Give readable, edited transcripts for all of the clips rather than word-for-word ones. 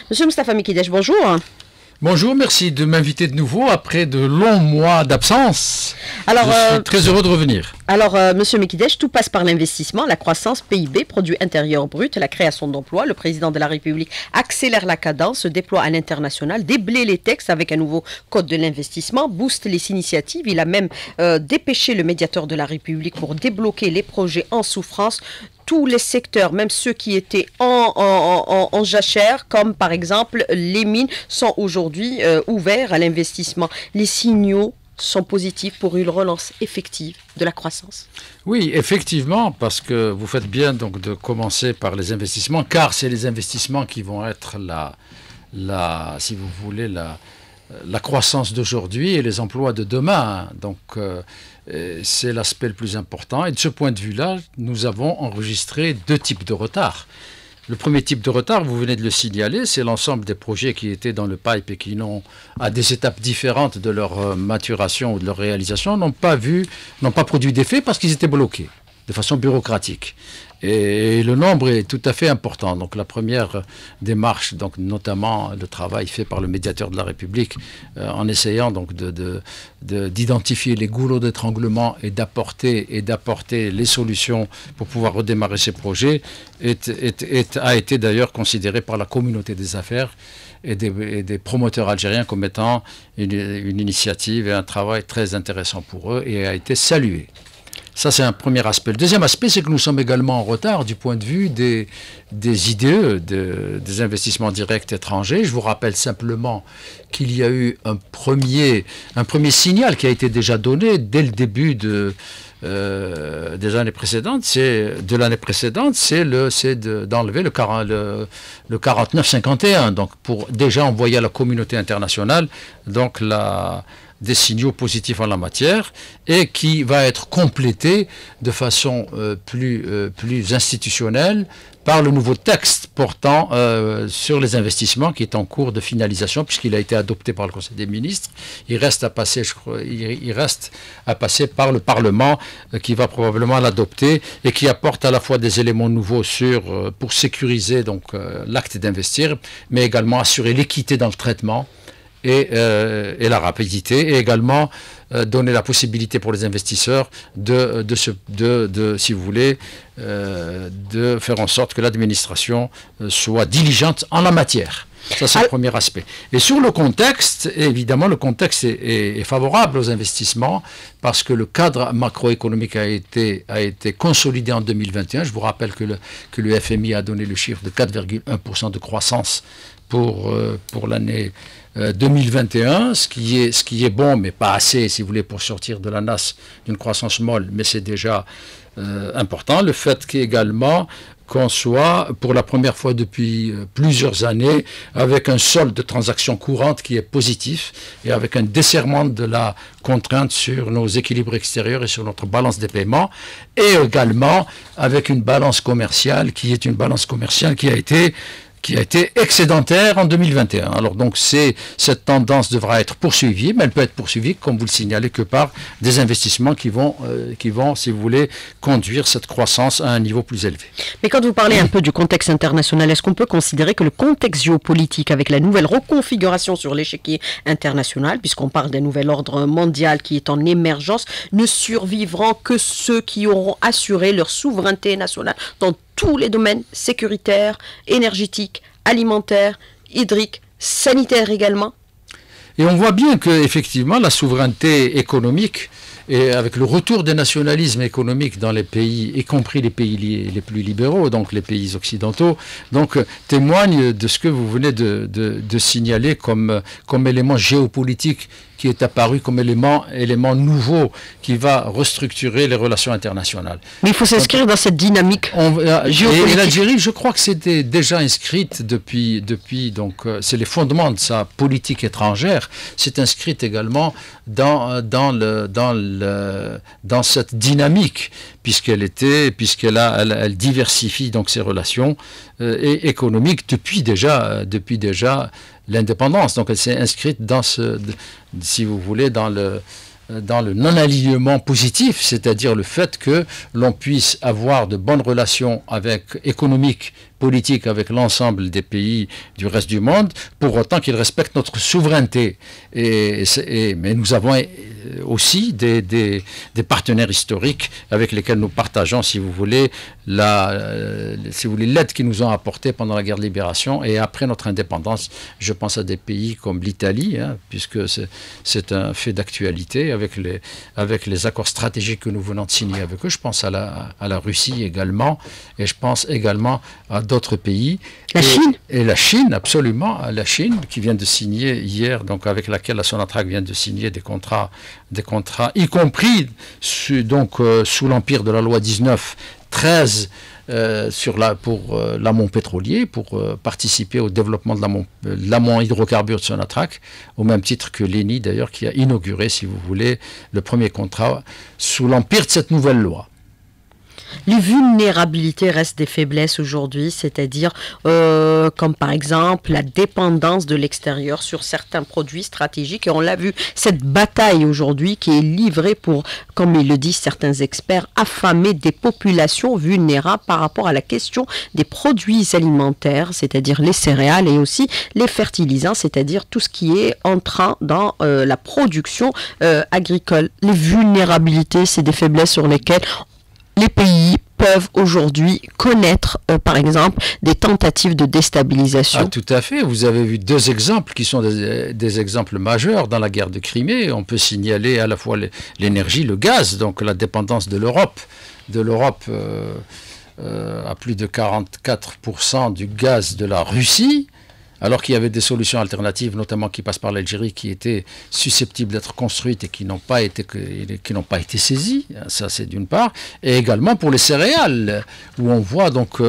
Monsieur Moustapha Mikidesh, bonjour. Bonjour, merci de m'inviter de nouveau après de longs mois d'absence. Je suis très heureux de revenir. Alors, Monsieur Mikidesh, tout passe par l'investissement, la croissance, PIB, produit intérieur brut, la création d'emplois. Le président de la République accélère la cadence, se déploie à l'international, déblaye les textes avec un nouveau code de l'investissement, booste les initiatives. Il a même dépêché le médiateur de la République pour débloquer les projets en souffrance. Tous les secteurs, même ceux qui étaient en jachère, comme par exemple les mines, sont aujourd'hui ouverts à l'investissement. Les signaux sont positifs pour une relance effective de la croissance. Oui, effectivement, parce que vous faites bien donc de commencer par les investissements, car c'est les investissements qui vont être si vous voulez, la croissance d'aujourd'hui et les emplois de demain. Donc, c'est l'aspect le plus important. Et de ce point de vue-là, nous avons enregistré deux types de retard. Le premier type de retard, vous venez de le signaler, c'est l'ensemble des projets qui étaient dans le pipe et qui n'ont, à des étapes différentes de leur maturation ou de leur réalisation, n'ont pas produit d'effet parce qu'ils étaient bloqués de façon bureaucratique. Et le nombre est tout à fait important. Donc la première démarche, donc notamment le travail fait par le médiateur de la République, en essayant donc d'identifier les goulots d'étranglement et d'apporter les solutions pour pouvoir redémarrer ces projets, a été d'ailleurs considéré par la communauté des affaires et des promoteurs algériens comme étant une initiative et un travail très intéressant pour eux et a été salué. Ça, c'est un premier aspect. Le deuxième aspect, c'est que nous sommes également en retard du point de vue des IDE, des investissements directs étrangers. Je vous rappelle simplement qu'il y a eu un premier signal qui a été déjà donné dès le début des années précédentes. C'est d'enlever le 49-51. Donc, pour déjà envoyer à la communauté internationale donc des signaux positifs en la matière et qui va être complété de façon plus institutionnelle par le nouveau texte portant sur les investissements qui est en cours de finalisation puisqu'il a été adopté par le Conseil des ministres. Il reste à passer par le Parlement qui va probablement l'adopter et qui apporte à la fois des éléments nouveaux pour sécuriser donc l'acte d'investir, mais également assurer l'équité dans le traitement et la rapidité, et également donner la possibilité pour les investisseurs si vous voulez, de faire en sorte que l'administration soit diligente en la matière. Ça, c'est le premier aspect. Et sur le contexte, évidemment, le contexte est favorable aux investissements parce que le cadre macroéconomique a été consolidé en 2021. Je vous rappelle que le FMI a donné le chiffre de 4,1% de croissance pour l'année 2021, ce qui est bon, mais pas assez, si vous voulez, pour sortir de la nasse d'une croissance molle, mais c'est déjà important. Le fait qu'également qu'on soit, pour la première fois depuis plusieurs années, avec un solde de transactions courantes qui est positif et avec un desserrement de la contrainte sur nos équilibres extérieurs et sur notre balance des paiements, et également avec une balance commerciale qui a été excédentaire en 2021. Alors donc cette tendance devra être poursuivie, mais elle peut être poursuivie, comme vous le signalez, que par des investissements qui vont, si vous voulez, conduire cette croissance à un niveau plus élevé. Mais quand vous parlez un peu du contexte international, est-ce qu'on peut considérer que le contexte géopolitique, avec la nouvelle reconfiguration sur l'échiquier international, puisqu'on parle d'un nouvel ordre mondial qui est en émergence, ne survivront que ceux qui auront assuré leur souveraineté nationale dans tous les domaines sécuritaires, énergétiques, alimentaires, hydriques, sanitaires également? Et on voit bien qu'effectivement, la souveraineté économique, et avec le retour des nationalismes économiques dans les pays, y compris les pays les plus libéraux, donc les pays occidentaux, donc témoigne de ce que vous venez de signaler comme élément géopolitique qui est apparu comme élément nouveau qui va restructurer les relations internationales. Mais il faut s'inscrire dans cette dynamique géopolitique. Et l'Algérie, je crois que c'était déjà inscrite depuis donc c'est les fondements de sa politique étrangère, c'est inscrite également dans cette dynamique puisqu'elle diversifie donc ses relations économiques depuis déjà l'indépendance. Donc elle s'est inscrite si vous voulez, dans le non-alignement positif, c'est-à-dire le fait que l'on puisse avoir de bonnes relations économiques, politique avec l'ensemble des pays du reste du monde, pour autant qu'ils respectent notre souveraineté. Mais nous avons aussi des partenaires historiques avec lesquels nous partageons, si vous voulez, l'aide qu'ils nous ont apportée pendant la guerre de libération et après notre indépendance. Je pense à des pays comme l'Italie, puisque c'est un fait d'actualité avec les accords stratégiques que nous venons de signer avec eux. Je pense à la Russie également, et je pense également à d'autres pays. Chine. Et la Chine, absolument, la Chine qui vient de signer hier, donc avec laquelle la Sonatrach vient de signer des contrats, y compris sous l'empire de la loi 1913 pour l'amont pétrolier, pour participer au développement de l'amont hydrocarbures de Sonatrach, au même titre que l'ENI d'ailleurs, qui a inauguré, si vous voulez, le premier contrat sous l'empire de cette nouvelle loi. Les vulnérabilités restent des faiblesses aujourd'hui, c'est-à-dire comme par exemple la dépendance de l'extérieur sur certains produits stratégiques. Et on l'a vu, cette bataille aujourd'hui qui est livrée pour, comme ils le disent certains experts, affamer des populations vulnérables par rapport à la question des produits alimentaires, c'est-à-dire les céréales et aussi les fertilisants, c'est-à-dire tout ce qui est entrant dans la production agricole. Les vulnérabilités, c'est des faiblesses sur lesquelles les pays peuvent aujourd'hui connaître, par exemple, des tentatives de déstabilisation. Ah, tout à fait. Vous avez vu deux exemples qui sont des exemples majeurs dans la guerre de Crimée. On peut signaler à la fois l'énergie, le gaz, donc la dépendance de l'Europe. À plus de 44% du gaz de la Russie, alors qu'il y avait des solutions alternatives, notamment qui passent par l'Algérie, qui étaient susceptibles d'être construites et qui n'ont pas été saisies. Ça, c'est d'une part. Et également pour les céréales, où on voit donc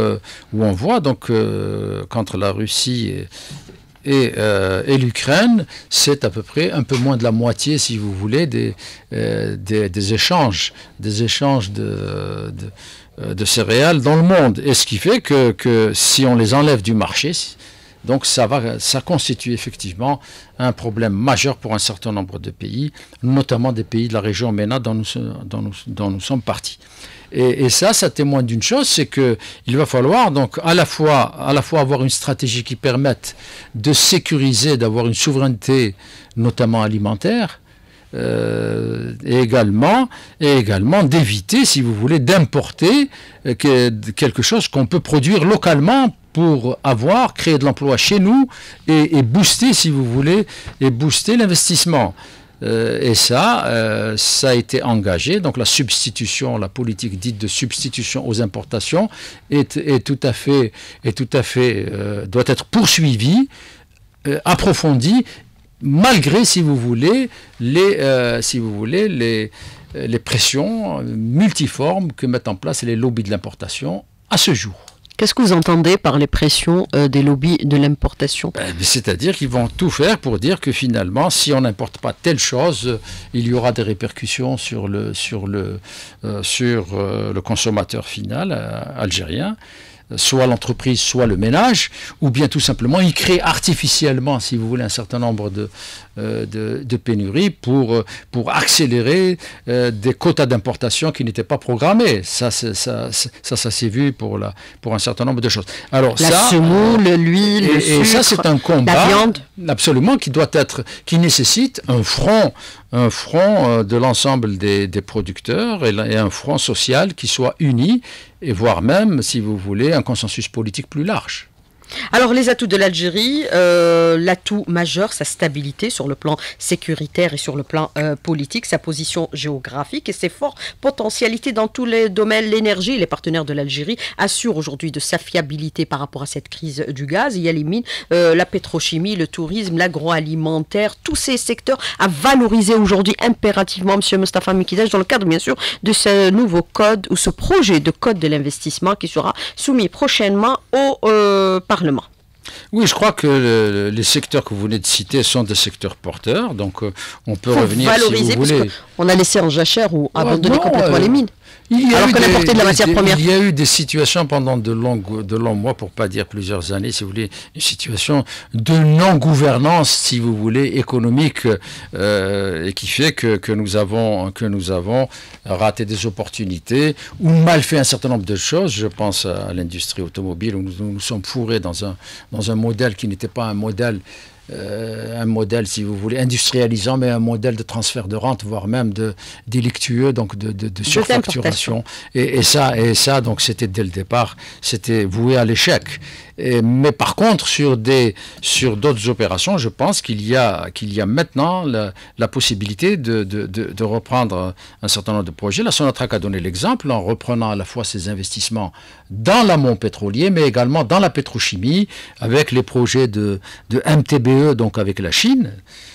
qu'entre la Russie et l'Ukraine, c'est à peu près un peu moins de la moitié, si vous voulez, des échanges de céréales dans le monde. Et ce qui fait que si on les enlève du marché, donc ça constitue effectivement un problème majeur pour un certain nombre de pays, notamment des pays de la région MENA dont nous sommes partis. Et ça témoigne d'une chose, c'est qu'il va falloir donc à la fois avoir une stratégie qui permette de sécuriser, d'avoir une souveraineté notamment alimentaire, et également d'éviter, si vous voulez, d'importer quelque chose qu'on peut produire localement pour créer de l'emploi chez nous et booster, si vous voulez, l'investissement. Et ça a été engagé. Donc la politique dite de substitution aux importations est tout à fait doit être poursuivie, approfondie, malgré, si vous voulez, les pressions multiformes que mettent en place les lobbies de l'importation à ce jour. Qu'est-ce que vous entendez par les pressions des lobbies de l'importation? C'est-à-dire qu'ils vont tout faire pour dire que finalement, si on n'importe pas telle chose, il y aura des répercussions sur le consommateur final algérien, soit l'entreprise, soit le ménage, ou bien tout simplement ils créent artificiellement, si vous voulez, un certain nombre de pénuries pour accélérer des quotas d'importation qui n'étaient pas programmés. Ça s'est vu pour un certain nombre de choses. Alors la semoule, l'huile, le sucre, et ça c'est un combat, la viande, absolument, qui nécessite un front de l'ensemble des producteurs et un front social qui soit uni, et voire même, si vous voulez, un consensus politique plus large. Alors les atouts de l'Algérie, l'atout majeur, sa stabilité sur le plan sécuritaire et sur le plan politique, sa position géographique et ses fortes potentialités dans tous les domaines. L'énergie, les partenaires de l'Algérie assurent aujourd'hui de sa fiabilité par rapport à cette crise du gaz. Il y a les mines, la pétrochimie, le tourisme, l'agroalimentaire, tous ces secteurs à valoriser aujourd'hui impérativement, M. Mostafa Mikidej, dans le cadre bien sûr de ce nouveau code ou ce projet de code de l'investissement qui sera soumis prochainement au Parlement. Oui, je crois que les secteurs que vous venez de citer sont des secteurs porteurs, donc on peut revenir, valoriser, si vous voulez. On a laissé en jachère ou abandonner complètement les mines. Alors qu'on importait de la matière première. Il y a eu des situations pendant de longs mois, pour ne pas dire plusieurs années, si vous voulez, une situation de non-gouvernance, si vous voulez, économique, et qui fait que nous avons raté des opportunités, ou mal fait un certain nombre de choses. Je pense à l'industrie automobile, où nous sommes fourrés dans un modèle qui n'était pas un modèle, si vous voulez, industrialisant, mais un modèle de transfert de rente, voire même délictueux, donc de surfacturation. Et ça, donc c'était dès le départ, c'était voué à l'échec. Mais par contre, sur d'autres opérations, je pense qu'il y a maintenant la possibilité de reprendre un certain nombre de projets. La Sonatrach a donné l'exemple en reprenant à la fois ses investissements dans l'amont pétrolier, mais également dans la pétrochimie, avec les projets de MTBE, donc avec la Chine,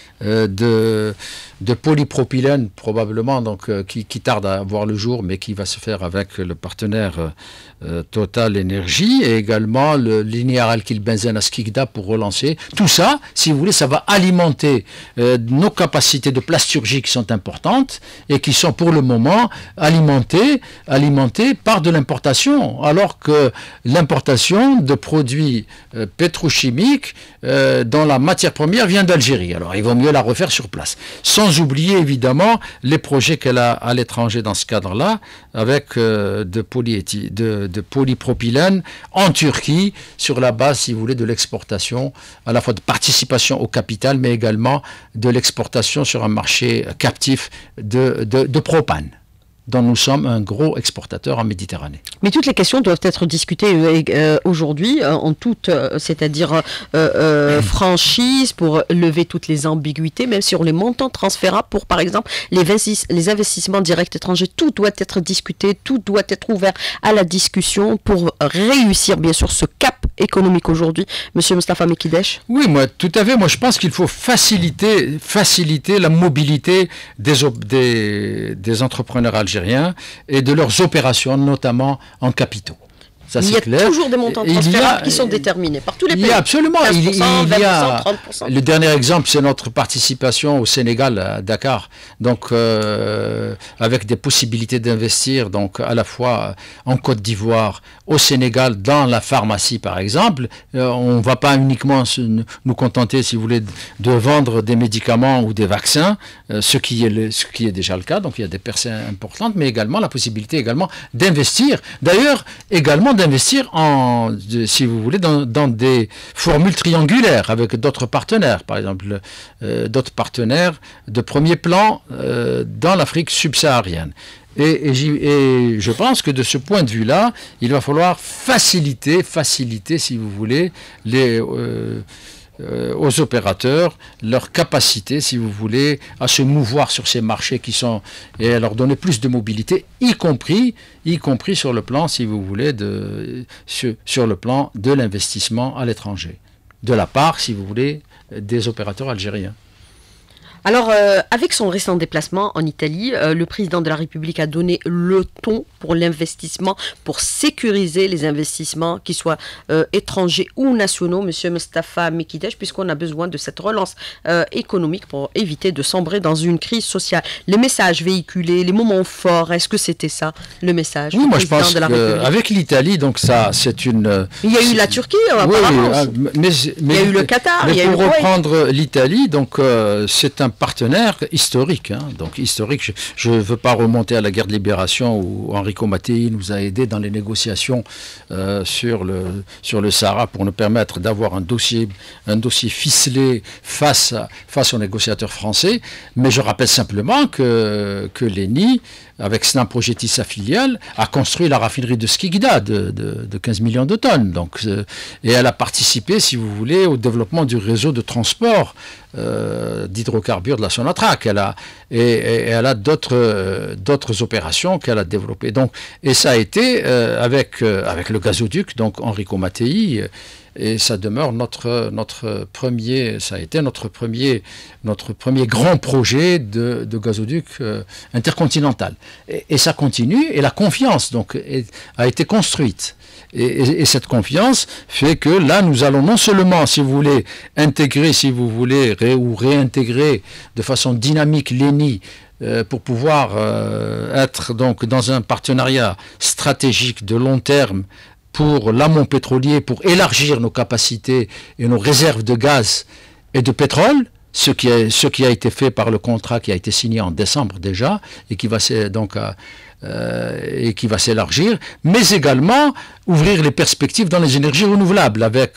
de polypropylène probablement, donc qui tarde à voir le jour, mais qui va se faire avec le partenaire Total Énergie, et également le linéaire alkylbenzène à Skikda pour relancer. Tout ça, si vous voulez, ça va alimenter nos capacités de plasturgie qui sont importantes et qui sont pour le moment alimentées par de l'importation, alors que l'importation de produits pétrochimiques dont la matière première vient d'Algérie. Alors il vaut mieux la refaire sur place. Sans oublier évidemment les projets qu'elle a à l'étranger dans ce cadre-là, avec de polypropylène en Turquie, sur la base, si vous voulez, de l'exportation, à la fois de participation au capital, mais également de l'exportation sur un marché captif de propane, dont nous sommes un gros exportateur en Méditerranée. Mais toutes les questions doivent être discutées aujourd'hui en toute, c'est-à-dire franchise, pour lever toutes les ambiguïtés, même sur les montants transférables pour, par exemple, les investissements directs étrangers. Tout doit être discuté, tout doit être ouvert à la discussion pour réussir, bien sûr, ce cap économique aujourd'hui. Monsieur Moustapha Mekidesh? Oui, tout à fait. Moi, je pense qu'il faut faciliter la mobilité des entrepreneurs algériens et de leurs opérations, notamment en capitaux. Ça, il y a toujours des montants transférables qui sont déterminés par tous les pays. Il y a absolument. 15%, il y a 20%, 30%. Le dernier exemple, c'est notre participation au Sénégal, à Dakar. Donc, avec des possibilités d'investir, donc à la fois en Côte d'Ivoire, au Sénégal, dans la pharmacie, par exemple. On ne va pas uniquement nous contenter, si vous voulez, de vendre des médicaments ou des vaccins, ce qui est déjà le cas. Donc, il y a des percées importantes, mais également la possibilité d'investir. D'ailleurs, également d'investir si vous voulez, dans des formules triangulaires avec d'autres partenaires, par exemple d'autres partenaires de premier plan dans l'Afrique subsaharienne. Et je pense que de ce point de vue-là, il va falloir faciliter, si vous voulez, aux opérateurs leur capacité, si vous voulez, à se mouvoir sur ces marchés et à leur donner plus de mobilité, y compris sur le plan, si vous voulez, sur le plan de l'investissement à l'étranger, de la part, si vous voulez, des opérateurs algériens. Alors, avec son récent déplacement en Italie, le président de la République a donné le ton pour l'investissement, pour sécuriser les investissements, qu'ils soient étrangers ou nationaux, Monsieur Moustapha Mekidesh, puisqu'on a besoin de cette relance économique pour éviter de sombrer dans une crise sociale. Les messages véhiculés, les moments forts, est-ce que c'était ça, le message? Oui, moi je pense qu'avec l'Italie, donc ça, c'est une... Il y a eu la Turquie, apparemment. Mais il y a eu le Qatar, il y a eu le Pour reprendre l'Italie, donc c'est un partenaire historique. Donc historique, je ne veux pas remonter à la guerre de libération où Enrico Mattei nous a aidés dans les négociations sur le Sahara pour nous permettre d'avoir un dossier ficelé face aux négociateurs français. Mais je rappelle simplement que l'ENI, avec Snam Progetti, sa filiale, a construit la raffinerie de Skikda de 15 millions de tonnes. Donc, et elle a participé, si vous voulez, au développement du réseau de transport d'hydrocarbures de la Sonatrach. Elle a d'autres opérations qu'elle a développées. Donc, et ça a été avec le gazoduc, donc Enrico Mattei. Et ça demeure notre premier grand projet de gazoduc intercontinental. Et ça continue, et la confiance donc a été construite. Et cette confiance fait que là, nous allons non seulement, si vous voulez, intégrer, si vous voulez, ou réintégrer de façon dynamique l'ENI pour pouvoir être donc dans un partenariat stratégique de long terme pour l'amont pétrolier, pour élargir nos capacités et nos réserves de gaz et de pétrole, ce qui a été fait par le contrat qui a été signé en décembre déjà et qui va s'élargir, mais également ouvrir les perspectives dans les énergies renouvelables avec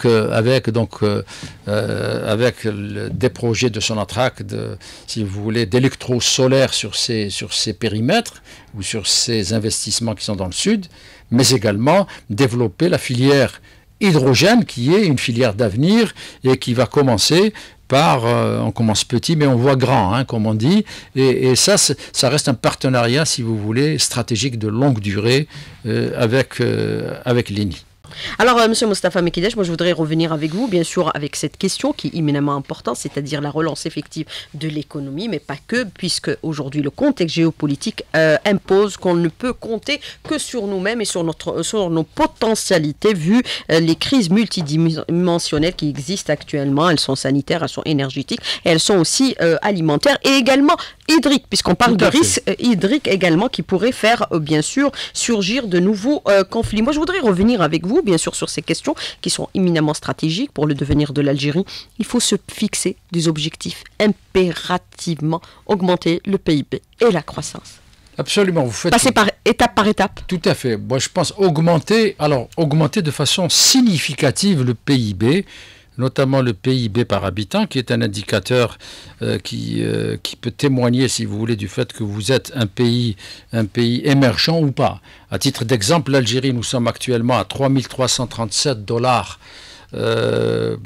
des projets de Sonatrach, si vous voulez, d'électro-solaire sur ces périmètres ou sur ces investissements qui sont dans le sud, mais également développer la filière hydrogène qui est une filière d'avenir et qui va commencer on commence petit mais on voit grand, hein, comme on dit, et ça reste un partenariat, si vous voulez, stratégique de longue durée avec l'ENI. Alors, Monsieur Mostafa Mekidesh, moi je voudrais revenir avec vous, bien sûr, avec cette question qui est éminemment importante, c'est-à-dire la relance effective de l'économie, mais pas que, puisque aujourd'hui le contexte géopolitique impose qu'on ne peut compter que sur nous-mêmes et sur nos potentialités, vu les crises multidimensionnelles qui existent actuellement. Elles sont sanitaires, elles sont énergétiques, et elles sont aussi alimentaires et également hydriques, puisqu'on parle de risques hydriques également qui pourraient faire, bien sûr, surgir de nouveaux conflits. Moi, je voudrais revenir avec vous, bien sûr, sur ces questions qui sont éminemment stratégiques pour le devenir de l'Algérie. Il faut se fixer des objectifs impérativement, augmenter le PIB et la croissance. Absolument. Vous faites passer par étape. Tout à fait. Moi, je pense augmenter de façon significative le PIB, notamment le PIB par habitant, qui est un indicateur qui peut témoigner, si vous voulez, du fait que vous êtes un pays émergent ou pas. À titre d'exemple, l'Algérie, nous sommes actuellement à 3 337 dollars de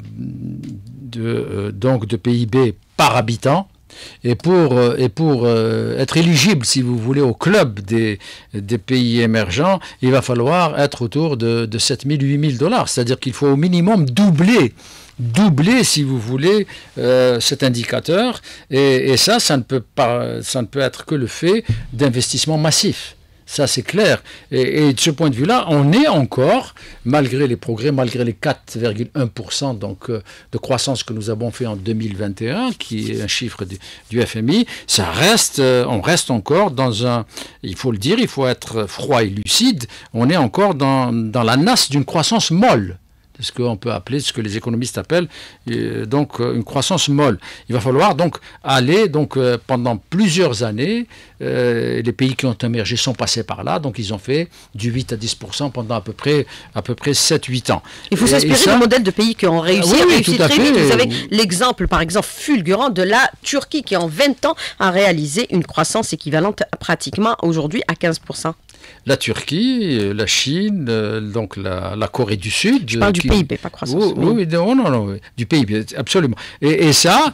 PIB par habitant. Et pour être éligible, si vous voulez, au club des pays émergents, il va falloir être autour de 7 000, 8 000 dollars. C'est-à-dire qu'il faut au minimum doubler, si vous voulez, cet indicateur. Et ça ne peut être que le fait d'investissements massifs. Ça, c'est clair. Et de ce point de vue-là, on est encore, malgré les progrès, malgré les 4,1% de croissance que nous avons fait en 2021, qui est un chiffre du FMI, on reste encore dans il faut le dire, il faut être froid et lucide, on est encore dans la nasse d'une croissance molle. Ce qu'on peut appeler, ce que les économistes appellent une croissance molle. Il va falloir donc aller pendant plusieurs années, les pays qui ont émergé sont passés par là, donc ils ont fait du 8 à 10% pendant à peu près 7-8 ans. Il faut s'inspirer du modèle de pays qui ont réussi très vite. Vous avez l'exemple, par exemple, fulgurant de la Turquie qui en 20 ans a réalisé une croissance équivalente pratiquement aujourd'hui à 15%. La Turquie, la Chine, donc la Corée du Sud. Je parle du PIB, pas croissance. Oui, non, du PIB, absolument. Et ça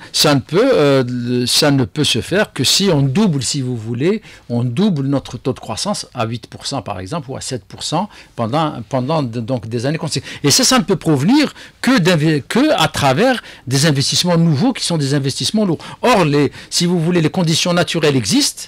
ne peut se faire que si on double, si vous voulez, on double notre taux de croissance à 8% par exemple, ou à 7% pendant donc des années consécutives. Et ça ne peut provenir que à travers des investissements nouveaux qui sont des investissements lourds. Or, si vous voulez, les conditions naturelles existent.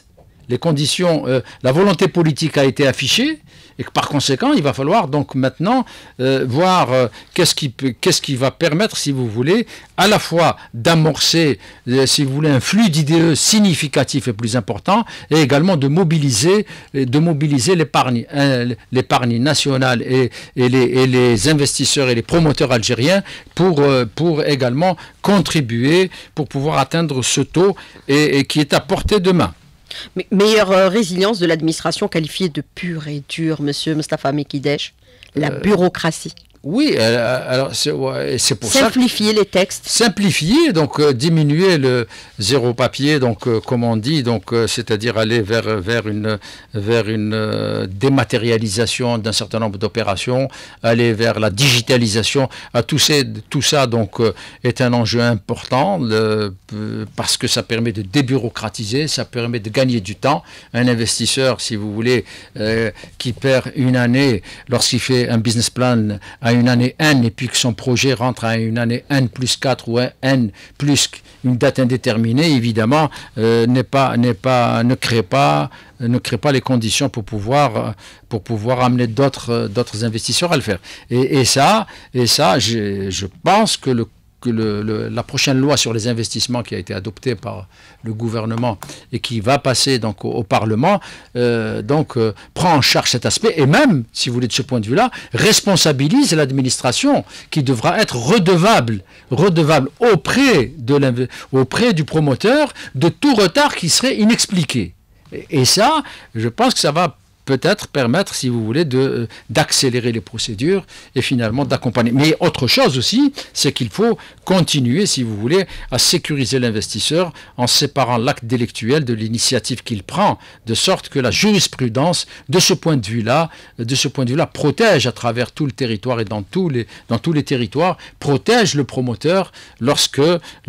La volonté politique a été affichée et que par conséquent, il va falloir donc maintenant voir qu'est-ce qui va permettre, si vous voulez, à la fois d'amorcer, si vous voulez, un flux d'idées significatif et plus important, et également de mobiliser l'épargne nationale et les investisseurs et les promoteurs algériens pour également contribuer pour pouvoir atteindre ce taux et qui est à portée de main. Mais meilleure résilience de l'administration qualifiée de pure et dure, Monsieur Mostafa Mekidesh, la bureaucratie. Oui, alors c'est pour ça. Simplifier les textes. Simplifier, donc diminuer le zéro papier, donc comme on dit, donc c'est-à-dire aller vers une dématérialisation d'un certain nombre d'opérations, aller vers la digitalisation. Tout ça donc est un enjeu important parce que ça permet de débureaucratiser, ça permet de gagner du temps. Un investisseur, si vous voulez, qui perd une année lorsqu'il fait un business plan à une année N et puis que son projet rentre à une année N plus 4 ou N plus une date indéterminée, évidemment, ne crée pas les conditions pour pouvoir amener d'autres investisseurs à le faire. Et ça, je pense que la prochaine loi sur les investissements qui a été adoptée par le gouvernement et qui va passer donc au Parlement, prend en charge cet aspect et même, si vous voulez, de ce point de vue-là, responsabilise l'administration qui devra être redevable auprès du promoteur de tout retard qui serait inexpliqué. Et ça, je pense que ça va peut-être permettre, si vous voulez, d'accélérer les procédures et finalement d'accompagner. Mais autre chose aussi, c'est qu'il faut continuer, si vous voulez, à sécuriser l'investisseur en séparant l'acte délictuel de l'initiative qu'il prend, de sorte que la jurisprudence, de ce point de vue-là, protège à travers tout le territoire et dans tous les territoires, protège le promoteur lorsque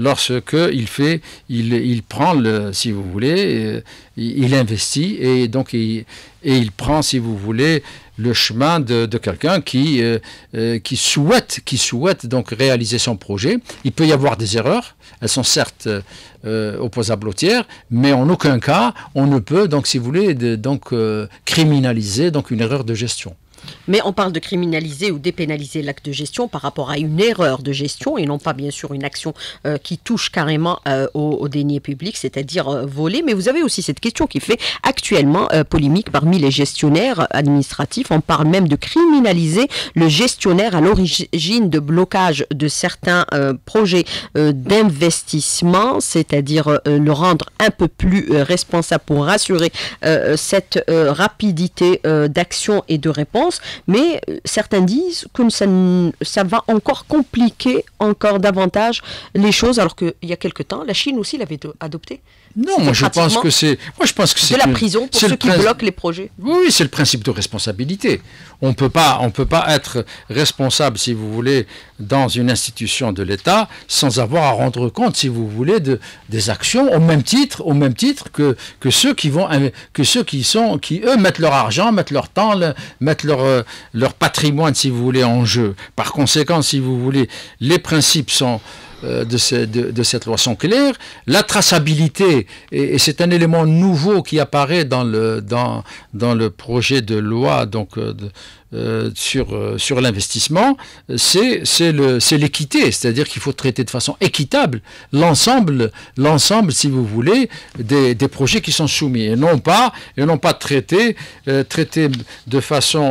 il prend, si vous voulez, il investit et donc il prend, si vous voulez, le chemin de quelqu'un qui souhaite donc réaliser son projet. Il peut y avoir des erreurs, elles sont certes opposables au tiers, mais en aucun cas on ne peut donc, si vous voulez, criminaliser donc une erreur de gestion. Mais on parle de criminaliser ou dépénaliser l'acte de gestion par rapport à une erreur de gestion et non pas bien sûr une action qui touche carrément aux deniers publics, c'est-à-dire voler. Mais vous avez aussi cette question qui fait actuellement polémique parmi les gestionnaires administratifs. On parle même de criminaliser le gestionnaire à l'origine de blocage de certains projets d'investissement, c'est-à-dire le rendre un peu plus responsable pour assurer cette rapidité d'action et de réponse. Mais certains disent que ça va encore compliquer encore davantage les choses, alors qu'il y a quelque temps, la Chine aussi l'avait adopté. Non, moi je pense que c'est de la prison pour ceux qui bloquent les projets. Oui, c'est le principe de responsabilité. On peut pas être responsable, si vous voulez, dans une institution de l'État sans avoir à rendre compte, si vous voulez, des actions au même titre que ceux qui eux mettent leur argent, mettent leur temps, mettent leur patrimoine, si vous voulez, en jeu. Par conséquent, si vous voulez, les principes sont de cette loi sont clairs. La traçabilité, et c'est un élément nouveau qui apparaît dans le projet de loi donc, sur l'investissement, c'est l'équité, c'est-à-dire qu'il faut traiter de façon équitable l'ensemble, si vous voulez, des projets qui sont soumis, et non pas traiter de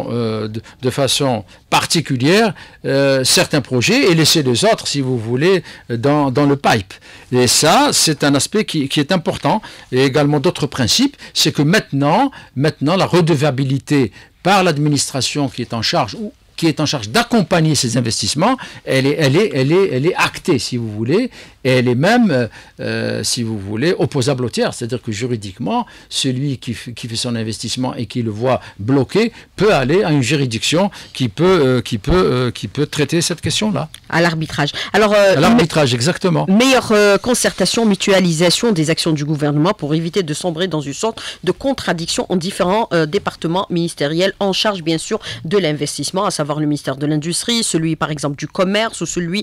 façon particulière certains projets et laisser les autres, si vous voulez, dans le pipe. Et ça, c'est un aspect qui est important. Et également d'autres principes, c'est que maintenant, la redevabilité par l'administration qui est en charge d'accompagner ces investissements, elle est actée, si vous voulez, et elle est même, si vous voulez, opposable au tiers. C'est-à-dire que juridiquement, celui qui fait son investissement et qui le voit bloqué peut aller à une juridiction qui peut traiter cette question-là. À l'arbitrage. Alors, à l'arbitrage, exactement. Meilleure concertation, mutualisation des actions du gouvernement pour éviter de sombrer dans une sorte de contradiction en différents départements ministériels en charge, bien sûr, de l'investissement, à savoir le ministère de l'Industrie, celui, par exemple, du Commerce ou celui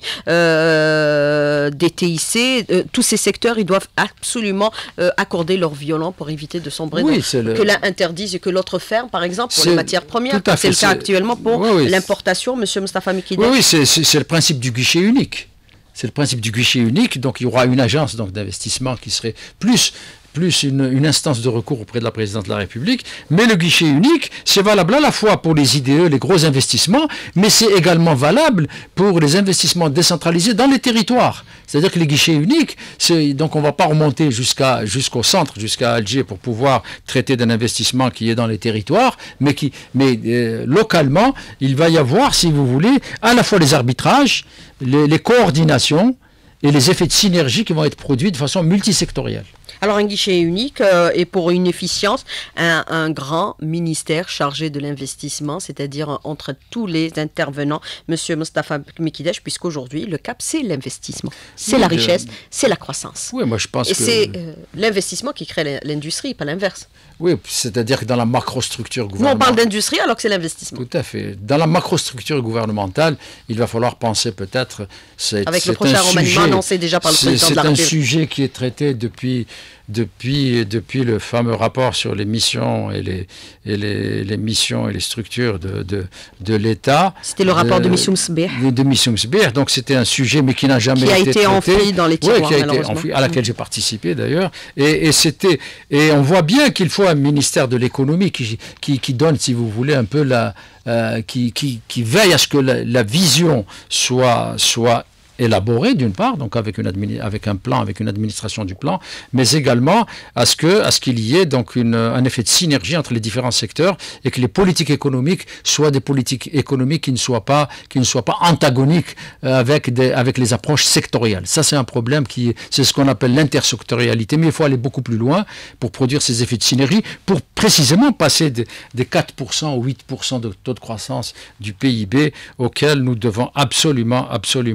des TIC. Tous ces secteurs, ils doivent absolument accorder leur violon pour éviter de sombrer que l'un interdise et que l'autre ferme, par exemple, pour les matières premières. C'est le cas actuellement pour l'importation, M. Mostafa Mikidech. Oui, c'est le principe du guichet unique. C'est le principe du guichet unique. Donc, il y aura une agence d'investissement qui serait plus une instance de recours auprès de la présidente de la République, mais le guichet unique, c'est valable à la fois pour les IDE, les gros investissements, mais c'est également valable pour les investissements décentralisés dans les territoires. C'est-à-dire que les guichets uniques, donc on ne va pas remonter jusqu'au centre, jusqu'à Alger, pour pouvoir traiter d'un investissement qui est dans les territoires, mais localement, il va y avoir, si vous voulez, à la fois les arbitrages, les coordinations et les effets de synergie qui vont être produits de façon multisectorielle. Alors un guichet unique et pour une efficience, un grand ministère chargé de l'investissement, c'est-à-dire entre tous les intervenants, M. Mostafa Mikidech, puisqu'aujourd'hui le cap c'est l'investissement, c'est la richesse, c'est la croissance. Oui, moi je pense que c'est l'investissement qui crée l'industrie, pas l'inverse. Oui, c'est-à-dire que dans la macrostructure gouvernementale... Nous, on parle d'industrie alors que c'est l'investissement. Tout à fait. Dans la macrostructure gouvernementale, il va falloir penser peut-être... Avec le prochain remaniement annoncé déjà par le président de la République. C'est un sujet qui est traité depuis depuis le fameux rapport sur les missions et les missions et les structures de l'État. C'était le rapport de Missioum Sbir. De Missioum Sbir, donc c'était un sujet mais qui n'a jamais été traité. Qui a été enfoui dans les tiroirs, qui a été enfoui, à laquelle j'ai participé d'ailleurs. Et on voit bien qu'il faut un ministère de l'économie qui donne, si vous voulez, un peu qui veille à ce que la vision soit élaboré d'une part, donc avec un plan, avec une administration du plan, mais également à ce qu'il y ait donc un effet de synergie entre les différents secteurs et que les politiques économiques soient des politiques économiques qui ne soient pas antagoniques avec les approches sectorielles. Ça, c'est un problème c'est ce qu'on appelle l'intersectorialité, mais il faut aller beaucoup plus loin pour produire ces effets de synergie, pour précisément passer des 4% ou 8% de taux de croissance du PIB auquel nous devons absolument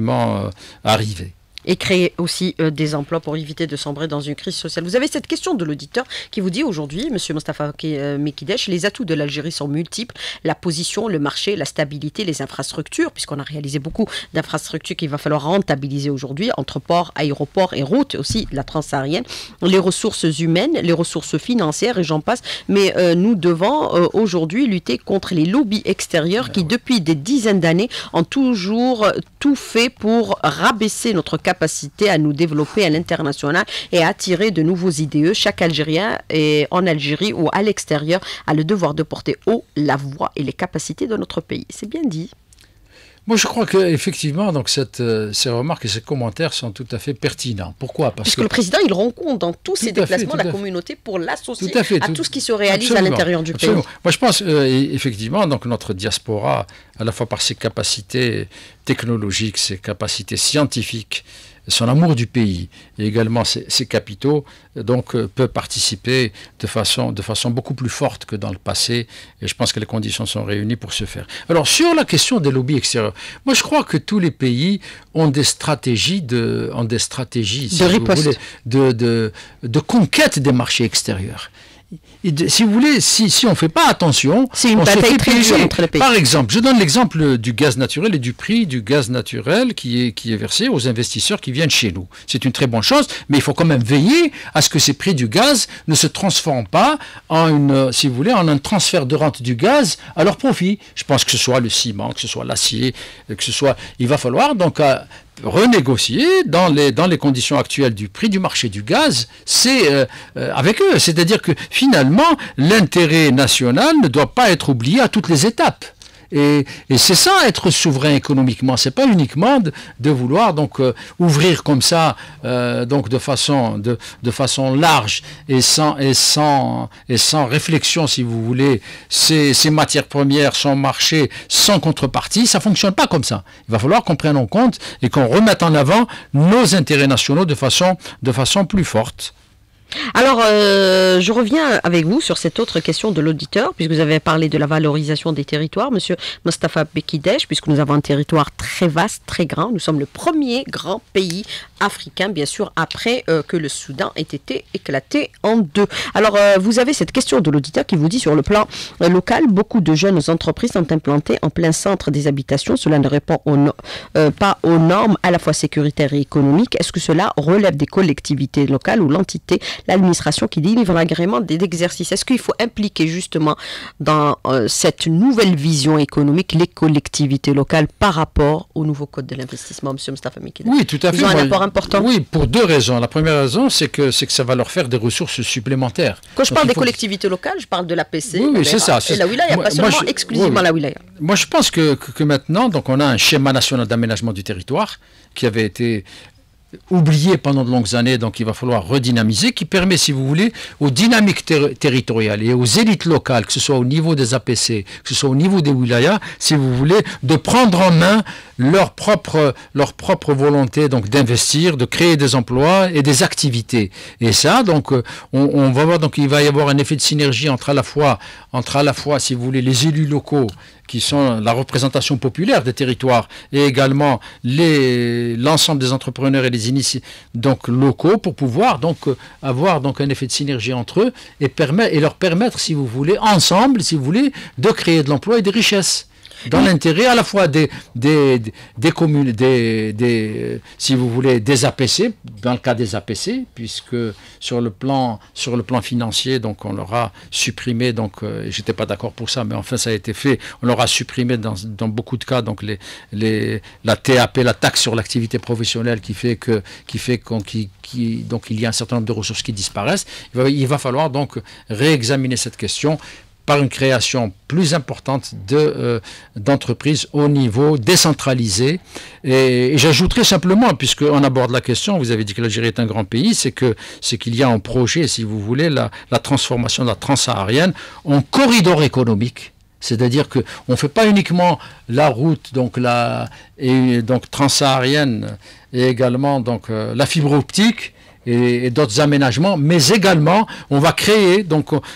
arriver. Et créer aussi des emplois pour éviter de sombrer dans une crise sociale. Vous avez cette question de l'auditeur qui vous dit aujourd'hui, M. Mostafa Mekidesh, les atouts de l'Algérie sont multiples, la position, le marché, la stabilité, les infrastructures, puisqu'on a réalisé beaucoup d'infrastructures qu'il va falloir rentabiliser aujourd'hui, entre ports, aéroports et routes, aussi la transsaharienne, les ressources humaines, les ressources financières et j'en passe. Mais nous devons aujourd'hui lutter contre les lobbies extérieurs qui, depuis des dizaines d'années, ont toujours tout fait pour rabaisser notre capacité à nous développer à l'international et à attirer de nouveaux IDE. Chaque Algérien, en Algérie ou à l'extérieur, a le devoir de porter haut la voix et les capacités de notre pays. C'est bien dit. Moi, je crois qu'effectivement, donc ces remarques et ces commentaires sont tout à fait pertinents. Pourquoi? Parce que le président, il rencontre dans tous ses déplacements la communauté pour l'associer à tout ce qui se réalise à l'intérieur du pays. Moi, je pense effectivement, donc notre diaspora, à la fois par ses capacités technologiques, ses capacités scientifiques, son amour du pays et également ses capitaux, donc peut participer de façon beaucoup plus forte que dans le passé, et je pense que les conditions sont réunies pour ce faire. Alors sur la question des lobbies extérieurs, moi je crois que tous les pays ont des stratégies de riposte, de conquête des marchés extérieurs. Si vous voulez, si on ne fait pas attention, c'est une bataille très dure entre les pays. Par exemple, je donne l'exemple du gaz naturel et du prix du gaz naturel qui est versé aux investisseurs qui viennent chez nous. C'est une très bonne chose, mais il faut quand même veiller à ce que ces prix du gaz ne se transforment pas en un transfert de rente du gaz à leur profit. Je pense que ce soit le ciment, que ce soit l'acier, il va falloir donc renégocier dans les conditions actuelles du prix du marché du gaz, c'est avec eux. C'est-à-dire que finalement, l'intérêt national ne doit pas être oublié à toutes les étapes. Et c'est ça, être souverain économiquement. C'est pas uniquement de vouloir donc ouvrir comme ça, donc de façon large et sans réflexion, si vous voulez, ces matières premières, son marché, sans contrepartie. Ça fonctionne pas comme ça. Il va falloir qu'on prenne en compte et qu'on remette en avant nos intérêts nationaux de façon plus forte. Alors, je reviens avec vous sur cette autre question de l'auditeur, puisque vous avez parlé de la valorisation des territoires, Monsieur Mostafa Mekidesh, puisque nous avons un territoire très vaste, très grand. Nous sommes le premier grand pays africain, bien sûr, après que le Soudan ait été éclaté en deux. Alors, vous avez cette question de l'auditeur qui vous dit, sur le plan local, beaucoup de jeunes entreprises sont implantées en plein centre des habitations. Cela ne répond pas aux normes à la fois sécuritaires et économiques. Est-ce que cela relève des collectivités locales ou l'administration qui délivre l'agrément d'exercice? Est-ce qu'il faut impliquer justement dans cette nouvelle vision économique les collectivités locales par rapport au nouveau code de l'investissement, M. Mostafa Mekidesh? Oui, tout à fait. Ils ont un apport important. Oui, pour deux raisons. La première raison, c'est que ça va leur faire des ressources supplémentaires. Quand je parle des collectivités locales, je parle de l'APC, oui, c'est ça. Et la wilaya, pas seulement exclusivement la wilaya. Moi, je pense que maintenant, donc, on a un schéma national d'aménagement du territoire qui avait été oublié pendant de longues années, donc il va falloir redynamiser, qui permet, si vous voulez, aux dynamiques territoriales et aux élites locales, que ce soit au niveau des APC, que ce soit au niveau des wilayas, si vous voulez, de prendre en main leur propre volonté donc d'investir, de créer des emplois et des activités. Et ça, donc, on va voir, donc il va y avoir un effet de synergie entre à la fois, si vous voulez, les élus locaux, qui sont la représentation populaire des territoires, et également l'ensemble des entrepreneurs et des initiés donc locaux, pour pouvoir donc avoir donc un effet de synergie entre eux et leur permettre, si vous voulez, ensemble, si vous voulez, de créer de l'emploi et des richesses. dans l'intérêt à la fois des communes, si vous voulez, des APC, dans le cas des APC, puisque sur le plan financier, donc on leur a supprimé, donc j'étais pas d'accord pour ça, mais enfin ça a été fait, on leur a supprimé dans beaucoup de cas donc la TAP, la taxe sur l'activité professionnelle, qui fait donc il y a un certain nombre de ressources qui disparaissent. Il va falloir donc réexaminer cette question par une création plus importante d'entreprises au niveau décentralisé. Et j'ajouterai simplement, puisqu'on aborde la question, vous avez dit que l'Algérie est un grand pays, c'est qu'il y a un projet, si vous voulez, la transformation de la transsaharienne en corridor économique. C'est-à-dire qu'on ne fait pas uniquement la route donc transsaharienne et également donc, la fibre optique et d'autres aménagements, mais également on va créer donc le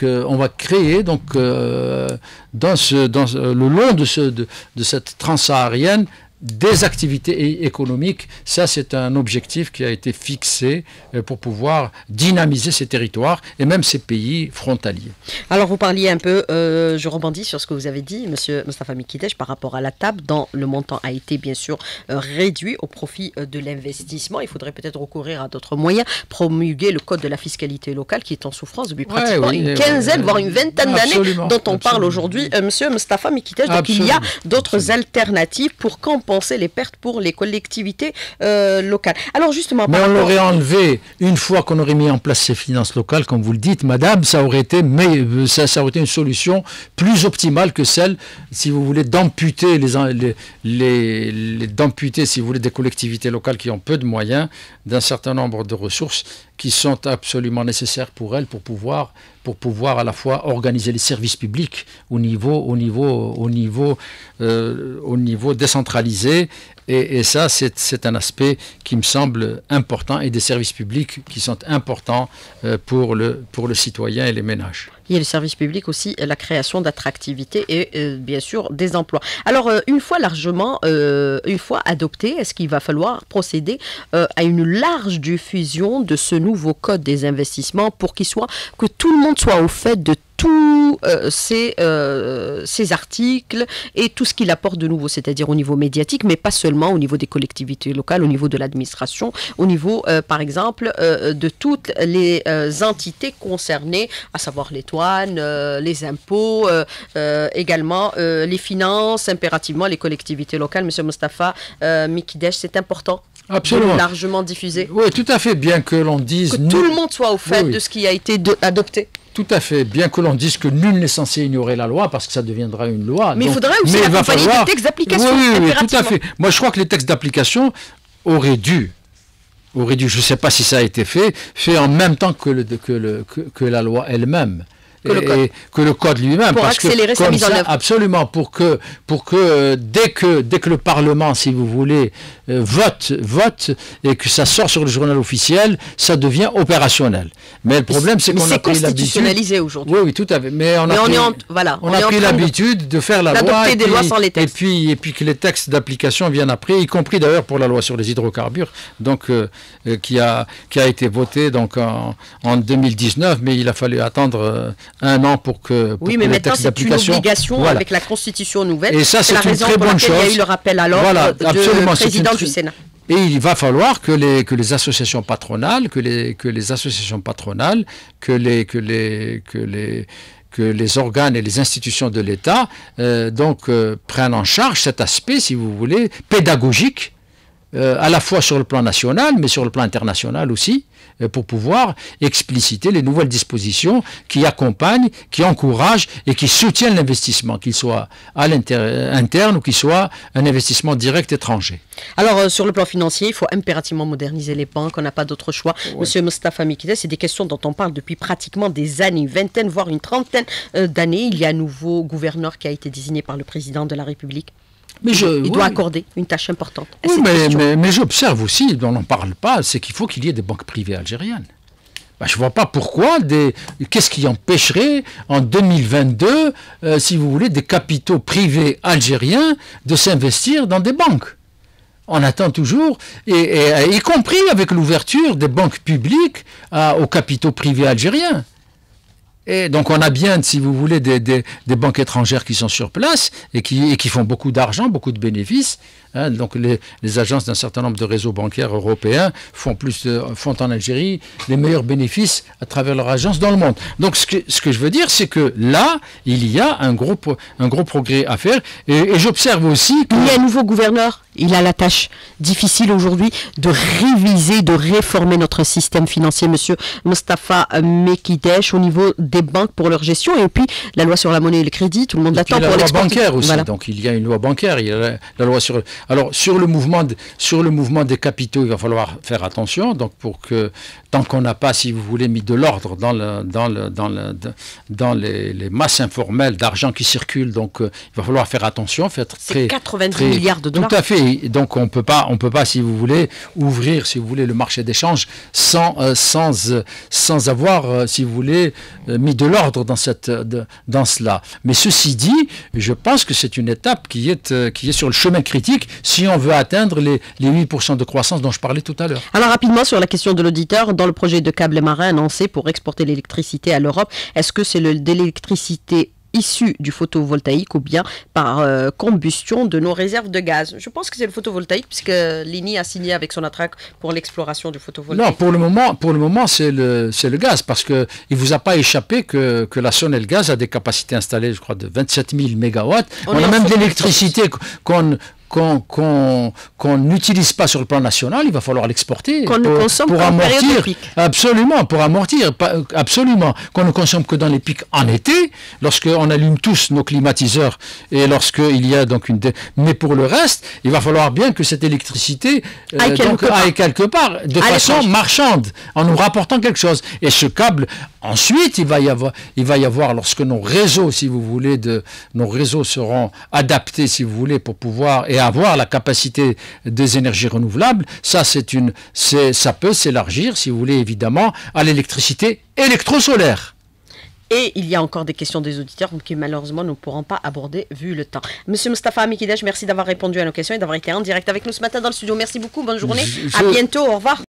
long de cette transsaharienne des activités économiques. Ça, c'est un objectif qui a été fixé pour pouvoir dynamiser ces territoires et même ces pays frontaliers. Alors, vous parliez un peu, je rebondis sur ce que vous avez dit, Monsieur Mostafa Mikidej, par rapport à la table, dont le montant a été bien sûr réduit au profit de l'investissement. Il faudrait peut-être recourir à d'autres moyens, promulguer le code de la fiscalité locale qui est en souffrance depuis pratiquement une quinzaine, voire une vingtaine d'années, dont on parle aujourd'hui, Monsieur Mostafa Mikidej. Donc, il y a d'autres alternatives pour compenser les pertes pour les collectivités locales. Alors justement, mais on l'aurait enlevé une fois qu'on aurait mis en place ces finances locales, comme vous le dites, madame, ça aurait été une solution plus optimale que celle, si vous voulez, d'amputer si vous voulez, des collectivités locales qui ont peu de moyens, d'un certain nombre de ressources qui sont absolument nécessaires pour elles, pour pouvoir à la fois organiser les services publics au niveau décentralisé. Et ça, c'est un aspect qui me semble important, et des services publics qui sont importants pour le citoyen et les ménages. Il y a le service public aussi, la création d'attractivité et bien sûr des emplois. Alors, une fois adopté, est-ce qu'il va falloir procéder à une large diffusion de ce nouveau code des investissements pour que tout le monde soit au fait de tous ces articles et tout ce qu'il apporte de nouveau, c'est-à-dire au niveau médiatique, mais pas seulement au niveau des collectivités locales, au niveau de l'administration, au niveau, par exemple, de toutes les entités concernées, à savoir les douanes, les impôts, également les finances, impérativement les collectivités locales. Monsieur Mostafa Mikidej, c'est important. Absolument. Largement diffusé. Oui, tout à fait, bien que l'on dise... Que tout le monde soit au fait de ce qui a été adopté. Tout à fait, bien que l'on dise que nul n'est censé ignorer la loi, parce que ça deviendra une loi. Mais il faudrait aussi accompagner des textes d'application. Oui, tout à fait. Moi, je crois que les textes d'application auraient dû, je ne sais pas si ça a été fait en même temps que la loi elle-même. Que le code lui-même. Pour accélérer sa mise en œuvre. Absolument, pour que dès que le Parlement, si vous voulez, vote et que ça sort sur le journal officiel, ça devient opérationnel. Mais le problème, c'est qu'on a pris l'habitude... C'est constitutionnalisé aujourd'hui. Oui, tout à fait. Mais on a pris l'habitude de faire la loi. D'adopter des lois sans les textes. Et puis que les textes d'application viennent après, y compris d'ailleurs pour la loi sur les hydrocarbures, donc qui a été votée donc en 2019, mais il a fallu attendre un an pour que mais maintenant c'est une obligation avec la Constitution nouvelle. Et ça, c'est une très bonne chose. Il y a eu le rappel à l'ordre du président du Sénat. Et il va falloir que les associations patronales, que les organes et les institutions de l'État prennent en charge cet aspect, si vous voulez, pédagogique, à la fois sur le plan national, mais sur le plan international aussi, pour pouvoir expliciter les nouvelles dispositions qui accompagnent, qui encouragent et qui soutiennent l'investissement, qu'il soit à l'interne ou qu'il soit un investissement direct étranger. Alors, sur le plan financier, il faut impérativement moderniser les banques, on n'a pas d'autre choix. Oui. Monsieur Mostafa Mikidej, c'est des questions dont on parle depuis pratiquement des années, une vingtaine, voire une trentaine d'années. Il y a un nouveau gouverneur qui a été désigné par le président de la République. Il doit accorder une tâche importante. Oui, mais j'observe aussi, on n'en parle pas, c'est qu'il faut qu'il y ait des banques privées algériennes. Je ne vois pas pourquoi, qu'est-ce qui empêcherait en 2022, si vous voulez, des capitaux privés algériens de s'investir dans des banques. On attend toujours, y compris avec l'ouverture des banques publiques aux capitaux privés algériens. Et donc on a bien, si vous voulez, des banques étrangères qui sont sur place et qui font beaucoup d'argent, beaucoup de bénéfices. Hein. Donc les agences d'un certain nombre de réseaux bancaires européens font en Algérie les meilleurs bénéfices à travers leur agence dans le monde. Donc ce que je veux dire, c'est que là, il y a un gros progrès à faire. Et j'observe aussi que... Il y a un nouveau gouverneur. Il a la tâche difficile aujourd'hui de réviser, de réformer notre système financier, monsieur Mostafa Mekidesh, au niveau des banques pour leur gestion. Et puis, la loi sur la monnaie et le crédit, tout le monde l'attend pour l'export. La loi bancaire aussi. Voilà. Donc, il y a une loi bancaire. Il y a la loi sur... Alors, sur le mouvement des capitaux, il va falloir faire attention. Donc, pour que, tant qu'on n'a pas, si vous voulez, mis de l'ordre dans les masses informelles d'argent qui circulent, donc, il va falloir faire attention. C'est 90 milliards de dollars. Tout à fait. Donc on peut pas, si vous voulez, ouvrir, si vous voulez, le marché d'échange sans avoir, si vous voulez, mis de l'ordre dans cela. Mais ceci dit, je pense que c'est une étape qui est sur le chemin critique si on veut atteindre les 8% de croissance dont je parlais tout à l'heure. Alors rapidement sur la question de l'auditeur, dans le projet de câble marin annoncé pour exporter l'électricité à l'Europe, est-ce que c'est de l'électricité issu du photovoltaïque ou bien par combustion de nos réserves de gaz? Je pense que c'est le photovoltaïque puisque l'INI a signé avec Sonatrach pour l'exploration du photovoltaïque. Non, pour le moment c'est le gaz parce qu'il ne vous a pas échappé que la Sonelgaz a des capacités installées, je crois, de 27 000 mégawatts. On a même de l'électricité qu'on n'utilise pas sur le plan national, il va falloir l'exporter pour amortir. Absolument, pour amortir, absolument. Qu'on ne consomme que dans les pics en été, lorsqu'on allume tous nos climatiseurs et lorsqu'il y a donc mais pour le reste, il va falloir bien que cette électricité aille quelque part, de façon marchande, en nous rapportant quelque chose. Et ce câble, ensuite, il va y avoir, lorsque nos réseaux, si vous voulez, nos réseaux seront adaptés, si vous voulez, pour pouvoir et avoir la capacité des énergies renouvelables, ça peut s'élargir, si vous voulez, évidemment, à l'électricité électrosolaire. Et il y a encore des questions des auditeurs qui malheureusement nous ne pourrons pas aborder vu le temps. Monsieur Mostafa Mekidesh, merci d'avoir répondu à nos questions et d'avoir été en direct avec nous ce matin dans le studio. Merci beaucoup, bonne journée, à bientôt, au revoir.